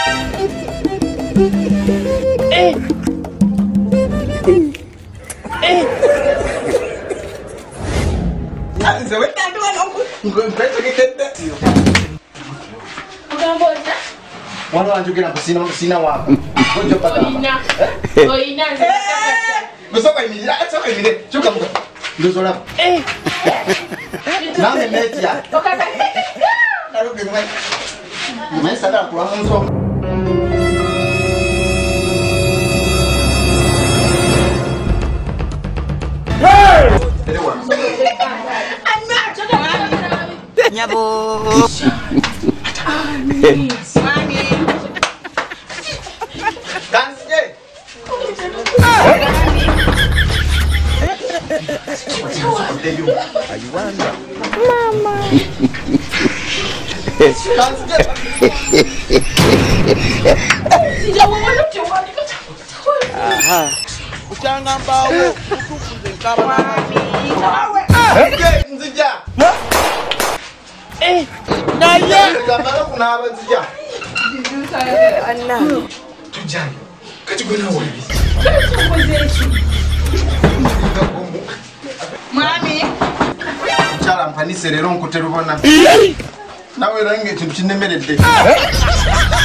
Nze wetandwa ngompeto kitende. Ugamboja? Wana wanjukira kusina wako. Ngojo pata. Oina. Musoka imira, atsoka imire. Chuka muka. Ndozola. Name metia. Okata. Naruke mwe. Mwe sala kwa munso. Nyabo. Mami. Kanske. Ayuanda. Mama. Kanske. Aha. Uchanga mbao utufunze nkaba Okay, nzija. naye Ngamara kuna abanzija. Anna. Tujani. Kati gona wewe. Mami. Chala mpanise rero nkuterubona. Nawe range kintu kinemerede.